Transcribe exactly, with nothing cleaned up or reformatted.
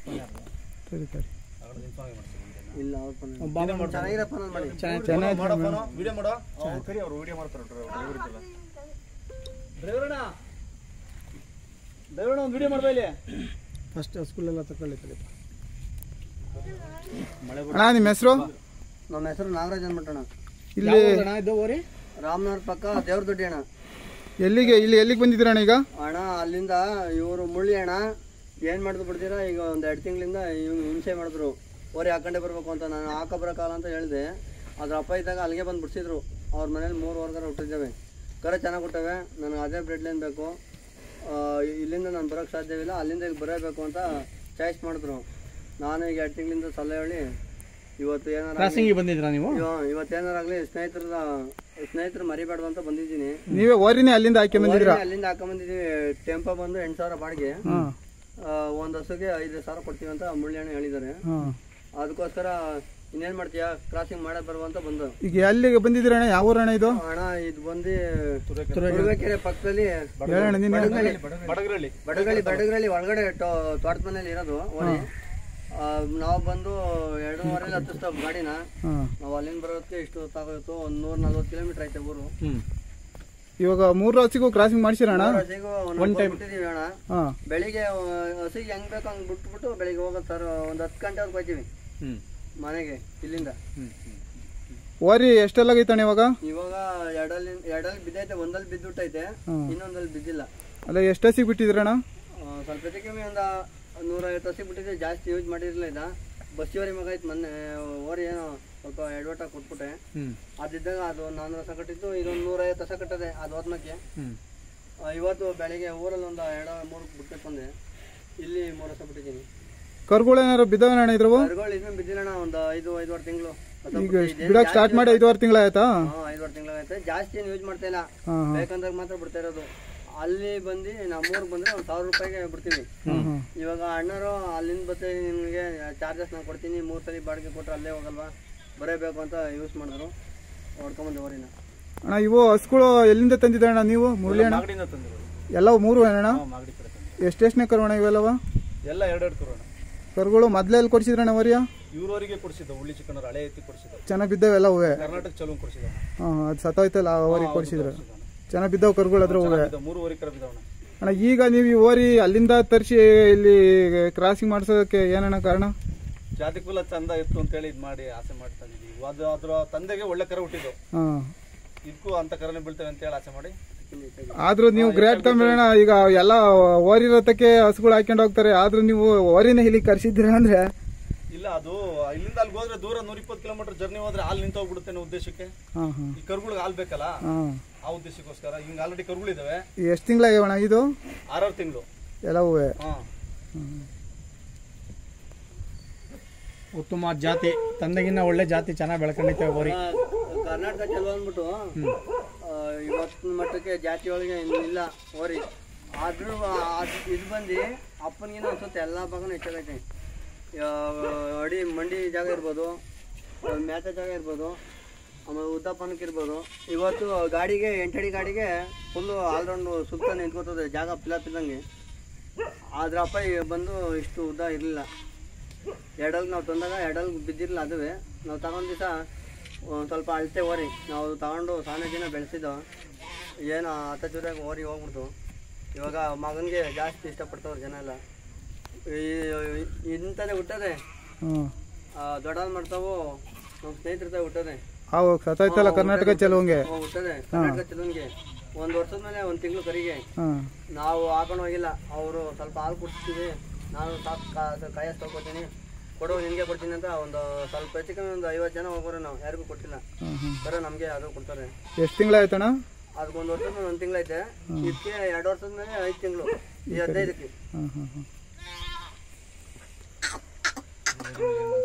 ಸರಿ ಸರಿ ಇಲ್ಲ ಅವ್ರು ಚೆನ್ನಾಗಿರಪ್ಪ ನಾನು ಮಾಡಿ ಚೆನ್ನಾಗಿ ವಿಡಿಯೋ ಮಾಡೋ ಕರಿ ಅವರು ವಿಡಿಯೋ ಮಾಡ್ತಾರೆ ಡ್ರೈವರ್ ಅಣ್ಣ ಡ್ರೈವರ್ ಒಂದು ವಿಡಿಯೋ ಮಾಡ್ಬಾ ಇಲ್ಲಿ ಫಸ್ಟ್ ಸ್ಕೂಲೆಲ್ಲ ತಗೊಳ್ಳಿ ಅಣ್ಣ ನಿಮ್ಮ ಹೆಸರು? ನಮ್ಮ ಹೆಸರು ನಾಗರಾಜ್ ಅಂದ್ಬಿಟ್ಟಣ. ಇಲ್ಲಿ ರಾಮನಗರ ಪಕ್ಕ ದೇವ್ರ ದೊಡ್ಡಿ ಅಣ್ಣ. ಎಲ್ಲಿಗೆ ಇಲ್ಲಿ ಎಲ್ಲಿಗೆ ಬಂದಿದ್ದೀರ ಅಣ್ಣ ಈಗ? ಅಣ್ಣ ಅಲ್ಲಿಂದ ಇವರು ಮುಳ್ಳಿ ಅಣ್ಣ ಏನ್ ಮಾಡಿದ್ರು ಬಿಡ್ತೀರಾ, ಈಗ ಒಂದ್ ಎರಡು ತಿಂಗಳಿಂದ ಹಿಂಸೆ ಮಾಡಿದ್ರು. ಓರಿ ಹಾಕೊಂಡೆ ಬರ್ಬೇಕು ಅಂತ ನಾನು ಹಾಕ ಬರೋಕಾಲ ಅಂತ ಹೇಳಿದೆ. ಅದ್ರ ಅಪ್ಪ ಇದ್ದಾಗ ಅಲ್ಲಿಗೆ ಬಂದು ಬಿಡ್ಸಿದ್ರು. ಅವ್ರ ಮನೇಲಿ ಮೂರು ವರ್ಗರ ಹುಟ್ಟಿದ್ದೇವೆ, ಕರೆ ಚೆನ್ನಾಗಿ ಹುಟ್ಟವೆ. ನನಗೆ ಅದೇ ಬ್ರೆಡ್ ಲೈನ್ ಬೇಕು, ಇಲ್ಲಿಂದ ನಾನು ಬರೋಕ್ಕೆ ಸಾಧ್ಯವಿಲ್ಲ, ಅಲ್ಲಿಂದ ಇಲ್ಲಿ ಬರಬೇಕು ಅಂತ ಚಾಯ್ಸ್ ಮಾಡಿದ್ರು. ನಾನು ಈಗ ಎರಡು ತಿಂಗಳಿಂದ ಸಲಹೆ ಹೇಳಿ ಇವತ್ತು ಏನಾರ ಬಂದಿದ್ರಾ ನೀವು? ಇವತ್ತು ಏನಾರಾಗ್ಲಿ ಸ್ನೇಹಿತರದ ಸ್ನೇಹಿತರು ಮರಿಬಾರ್ದು ಅಂತ ಬಂದಿದ್ದೀನಿ. ನೀವೇ ಓರಿನೇ ಅಲ್ಲಿಂದ ಹಾಕಿ ಬಂದಿದ್ದೀರಾ? ಅಲ್ಲಿಂದ ಹಾಕೊಂಡ್ ಬಂದಿದ್ದೀವಿ. ಟೆಂಪೋ ಬಂದು ಎಂಟು ಸಾವಿರ ಬಾಡಿಗೆ, ಒಂದ್ ಹಸುಗೆ ಐದು ಸಾವಿರ ಕೊಡ್ತೀವಿ ಅಂತ ಮುಳ್ಳಿ ಹೇಳಿದ್ದಾರೆ. ಅದಕ್ಕೋಸ್ಕರ ಇನ್ನೇನ್ ಮಾಡ್ತೀಯಾ, ಕ್ರಾಸಿಂಗ್ ಮಾಡಕ್ ಬರುವ ಅಂತ ಬಂದು. ಈಗ ಎಲ್ಲಿಗೆ ಬಂದಿದ್ದೀರ ಅಣ್ಣ? ಯಾವ ಊರಣ್ಣ ಇದು? ಅಣ್ಣ ಇದು ಬಂದು ತುರುವೇಕೆರೆ ಪಕ್ಕದಲ್ಲಿ ಬಡಗರಳ್ಳಿ ಬಡಗರಳ್ಳಿ ಒಳಗಡೆ ತೋಟದ ಮನೇಲಿ ಇರೋದು. ನಾವು ಬಂದು ಎರಡೂವರೆಲಿ ಹತ್ತಿಸ್ತಾವ ಗಾಡಿನ. ನಾವು ಅಲ್ಲಿಂದ ಬರೋದಕ್ಕೆ ಇಷ್ಟು ಹೊತ್ತಾಗೋಯ್ತು, ಒಂದ್ ನೂರ ನಲ್ವತ್ತು ಕಿಲೋಮೀಟರ್ ಐತೆ ಊರು. ಇವಾಗ ಮೂರು ಹಸಿಗೂ ಕ್ರಾಸಿಂಗ್ ಮಾಡಿಸಿರೋಣ? ಬಿಟ್ಟಿದೀವಿ ಅಣ್ಣ. ಬೆಳಿಗ್ಗೆ ಹಸಿಗೆ ಹೆಂಗ್ ಬೇಕು ಹಂಗ್ ಬಿಟ್ಬಿಟ್ಟು ಬೆಳಿಗ್ಗೆ ಹೋಗೋದು ಸರ್. ಒಂದ್ ಹತ್ತು ಗಂಟೆ ಹೋಗ್ತೀವಿ ಮನೆಗೆ ಇಲ್ಲಿಂದ. ಓರಿ ಎಷ್ಟೆಲ್ಲಾಗೈತಣ್ಣ ಇವಾಗ? ಇವಾಗ ಎರಡಲ್ಲಿ ಎರಡಲ್ಲಿ ಬಿದ್ದೈತೆ, ಒಂದಲ್ಲಿ ಬಿದ್ದುಟ್ಟೈತೆ, ಇನ್ನೊಂದಲ್ಲಿ ಬಿದ್ದಿಲ್ಲ. ಅಲ್ಲ ಎಷ್ಟು ಹಸಿಗೆ ಬಿಟ್ಟಿದ್ರಣ್ಣ? ಸ್ವಲ್ಪ ಹೆಚ್ಚು ಕಮ್ಮಿ ಒಂದ ನೂರೈವತ್ತು ಹಸಿ ಬಿಟ್ಟಿದೆ, ಜಾಸ್ತಿ ಯೂಸ್ ಮಾಡಿರ್ಲಿಲ್ಲ. ಇದ ಬಸ್ಸಿವರಿ ಮಗ ಐತೆ, ಮೊನ್ನೆ ಓರಿ ಏನೋ ಸ್ವಲ್ಪ ಎಡವಟ ಕೊಟ್ಬಿಟ್ಟೆ. ಅದಿದ್ದಾಗ ಅದು ನಾನ್ನೂರು ಹಸ ಕಟ್ಟಿದ್ದು, ಇದೊಂದು ನೂರೈವತ್ತು ಹಸ ಕಟ್ಟದೆ. ಅದು ಹೋದ್ಮಕ್ಕೆ ಇವತ್ತು ಬೆಳಿಗ್ಗೆ ಊರಲ್ಲಿ ಒಂದು ಎರಡು ಮೂರು ಬಿಟ್ಟು ಬಂದೆ, ಇಲ್ಲಿ ಮೂರು ಹಸ ಬಿಟ್ಟಿದ್ದೀನಿ. ಕರುಗಳು ಏನಾರು ಬಿದ್ದವಣ್ಣ ಇದ್ರು? ಕರುಗಳು ಇನ್ನೂ ಬಿದ್ದಿಲ್ಲಣ್ಣ, ಒಂದು ಐದು ಐದುವರೆ ತಿಂಗಳು. ಈಗ ಬಿಡಕ್ ಸ್ಟಾರ್ಟ್ ಮಾಡಿ ಐದುವರೆ ತಿಂಗಳಾಯ್ತಾ? ಐದುವರೆ ತಿಂಗಳಾಯ್ತು. ಜಾಸ್ತಿ ಏನು ಯೂಸ್ ಮಾಡ್ತಾ ಇಲ್ಲ, ಬೇಕಂದಾಗ ಮಾತ್ರ ಬಿಡ್ತಾ ಇರೋದು. ಅಲ್ಲಿ ಬಂದು ನಮ್ಮೂರಿಗೆ ಬಂದ್ರೆ ಒಂದು ಸಾವಿರ ರೂಪಾಯಿಗೆ ಬಿಡ್ತೀವಿ. ಇವಾಗ ಅಣ್ಣರು ಅಲ್ಲಿಂದ ಬರ್ತೀವಿ, ನಿಮಗೆ ಚಾರ್ಜಸ್ ನಾನು ಕೊಡ್ತೀನಿ, ಮೂರು ಸಲ ಬಾಡಿಗೆ ಕೊಟ್ಟರೆ ಅಲ್ಲೇ ಹೋಗಲ್ವಾ, ಬರೇಬೇಕು ಅಂತ ಯೂಸ್ ಮಾಡಿದ್ರು. ಹೊಡ್ಕೊಂಬಂದು ಓರಿನ. ಅಣ್ಣ ಇವು ಹಸುಗಳು ಎಲ್ಲಿಂದ ತಂದಿದ್ದ ಅಣ್ಣ ನೀವು? ಮುರಳಿ ಅಣ್ಣ ಎಲ್ಲ ಮೂರು ಅಣ್ಣ? ಎಷ್ಟೆಷ್ಟನೇ ಕರು ಅಣ್ಣ ಇವೆಲ್ಲವ? ಎಲ್ಲ ಎರಡೆರಡು ಕರು ಅಣ್ಣ. ಕರುಗಳು ಮೊದ್ಲೇ ಎಲ್ಲಿ ಕೊಡಿಸಿದ್ರಣ್ಣ ಓರಿಯ? ಇವ್ರವರಿಗೆ ಕೊಡಿಸಿದ್ದ ಉಳ್ಳಿ ಚಿಕ್ಕನ ಹಳೆ ಎತ್ತಿ ಕೊಡಿಸಿದ. ಚೆನ್ನಾಗಿ ಬಿದ್ದಾವೆಲ್ಲ ಹೂವೆ? ಕರ್ನಾಟಕ ಚಲೋ ಕೊಡಿಸಿದ. ಹಾ ಅದು ಸತ್ತೋಯ್ತಲ್ಲ ಆ ಓರಿ ಕೊಡಿಸಿದ್ರು, ಚೆನ್ನಾಗಿ ಬಿದ್ದಾವ ಕರುಗಳು ಅದ್ರ ಹೂವೆ. ಮೂರು ಓರಿ ಕರ ಬಿದ್ದಾವಣ್ಣ. ಅಣ್ಣ ಈಗ ನೀವು ಈ ಓರಿ ಅಲ್ಲಿಂದ ತರಿಸಿ ಇಲ್ಲಿ ಕ್ರಾಸಿಂಗ್ ಮಾಡಿಸೋದಕ್ಕೆ ಏನಣ್ಣ ಕಾರಣ? ಜಾತಿ ಕುಲ ಚಂದ ಇತ್ತು ಅಂತ ಹೇಳಿ ಇದ್ ಮಾಡಿ ಆಸೆ ಮಾಡ್ತಾ ಇದೀವಿ. ಅದು ಅದ್ರ ತಂದೆಗೆ ಒಳ್ಳೆ ಕರ ಹುಟ್ಟಿದ್ದು, ಇದಕ್ಕೂ ಅಂತ ಕರನೇ ಬೀಳ್ತೇವೆ ಅಂತ ಹೇಳಿ ಆಸೆ ಮಾಡಿ. ಆದ್ರೂ ನೀವು ಗ್ರೇಟ್ ತಮಿಳಣ್ಣ. ಈಗ ಎಲ್ಲ ಓರಿ ರಥಕ್ಕೆ ಹಸುಗಳು ಹಾಕೊಂಡು ಹೋಗ್ತಾರೆ, ಆದ್ರೂ ನೀವು ಓರಿನ ಇಲ್ಲಿ ಕರ್ಸಿದ್ದೀರಾ ಅಂದ್ರೆ? ಇಲ್ಲ, ಅದು ಇಲ್ಲಿಂದ ಅಲ್ಲಿ ಹೋದ್ರೆ ದೂರ ನೂರ ಇಪ್ಪತ್ತು ಕಿಲೋಮೀಟರ್ ಜರ್ನಿ ಹೋದ್ರೆ ಹಾಲು ನಿಂತ ಹೋಗ್ಬಿಡುತ್ತೆ ಅನ್ನೋ ಉದ್ದೇಶಕ್ಕೆ. ಈ ಕರುಗಳಿಗೆ ಹಾಲು ಬೇಕಲ್ಲ, ಆ ಉದ್ದೇಶಕ್ಕೋಸ್ಕರ ಹಿಂಗ ಆಲ್ರೆಡಿ ಕರುಗಳು ಇದಾವೆ. ಎಷ್ಟು ತಿಂಗಳಾಗ್ಯವಣ್ಣ ಇದು? ಆರಾರು ತಿಂಗಳು ಎಲ್ಲ ಹೂವೆ. ಉತ್ತಮ ಜಾತಿ, ತಂದೆಗಿನ್ನ ಒಳ್ಳೆ ಜಾತಿ, ಚೆನ್ನಾಗಿ ಬೆಳ್ಕೊಂಡೈತೆ ಓರಿ. ಕರ್ನಾಟಕ ಚಲೋ ಅಂದ್ಬಿಟ್ಟು ಇವತ್ತಿನ ಮಟ್ಟಕ್ಕೆ ಜಾತಿ ಒಳಗೆ ಇಲ್ಲ ಓರಿ. ಆದ್ರೂ ಇದು ಬಂದು ಅಪ್ಪನಿಗಿನ ಅನ್ಸುತ್ತೆ ಎಲ್ಲ ಭಾಗನೂ ಹೆಚ್ಚಾಗೈತೆ. ಅಡಿ ಮಂಡಿ ಜಾಗ ಇರ್ಬೋದು, ಮ್ಯಾಚ ಜಾಗ ಇರ್ಬೋದು, ಆಮೇಲೆ ಉದ್ದಪ್ಪನಕ್ಕೆ ಇರ್ಬೋದು. ಇವತ್ತು ಗಾಡಿಗೆ ಎಂಟಡಿ ಗಾಡಿಗೆ ಫುಲ್ಲು ಆಲ್ರೌಂಡ್ ಸುತ್ತ ನಿಂತ್ಕೋತದೆ ಜಾಗ ಫಿಲಪ್ ಇದ್ದಂಗೆ. ಆದ್ರೆ ಅಪ್ಪ ಬಂದು ಇಷ್ಟು ಉದ್ದ ಇರಲಿಲ್ಲ. ಎಡಲ್ಗೆ ನಾವು ತಂದಾಗ ಎಡಲ್ಗೆ ಬಿದ್ದಿರಲಿಲ್ಲ. ಅದುವೇ ನಾವು ತಗೊಂಡು ದಿವಸ ಒಂದು ಸ್ವಲ್ಪ ಅಳತೆ ಓರಿ ನಾವು ತಗೊಂಡು ಸಾನೆ ದಿನ ಬೆಳೆಸಿದ್ದು, ಏನು ಹತ್ತ ಚೂರಾಗಿ ಓರಿ ಹೋಗ್ಬಿಡ್ತು. ಇವಾಗ ಮಗನಿಗೆ ಜಾಸ್ತಿ ಇಷ್ಟಪಡ್ತವ್ರು ಜನ ಎಲ್ಲ. ಈ ಇಂಥದ್ದೇ ಹುಟ್ಟದೆ ದೊಡ್ಡದು ಮಾಡ್ತಾವು, ನಮ್ಮ ಸ್ನೇಹಿತರ ಹುಟ್ಟದೆ ಕರ್ನಾಟಕ ಚಲೋಂಗೆ ಹುಟ್ಟದೆ. ಕರ್ನಾಟಕ ಚಲೋಂಗೆ ಒಂದು ವರ್ಷದ ಮೇಲೆ ಒಂದು ತಿಂಗಳು ಕರಿಗೆ ನಾವು ಹಾಕೊಂಡು ಹೋಗಿಲ್ಲ. ಅವರು ಸ್ವಲ್ಪ ಹಾಲು ಕುಡಿಸ್ತೀವಿ, ನಾನು ಸಾಕು ಕಾಯಸ್ ತಗೊತೀನಿ, ಕೊಡೋ ನಿನಗೆ ಕೊಡ್ತೀನಿ ಅಂತ ಒಂದು ಸ್ವಲ್ಪ ಹೆಚ್ಚಿಗೆ ಒಂದು ಐವತ್ತು ಜನ ಹೋಗೋರು, ನಾವು ಯಾರಿಗೂ ಕೊಟ್ಟಿಲ್ಲ. ಬರೋ ನಮಗೆ ಅದು ಕೊಡ್ತಾರೆ. ಎಷ್ಟು ತಿಂಗಳಾಯ್ತಣ್ಣ? ಅದಕ್ಕೊಂದು ವರ್ಷದ ಮೇಲೆ ಒಂದು ತಿಂಗಳೈತೆ. ಇದಕ್ಕೆ ಎರಡು ವರ್ಷದ ಮೇಲೆ ಐದು ತಿಂಗಳು, ಈ ಹದಿನೈದಕ್ಕೆ.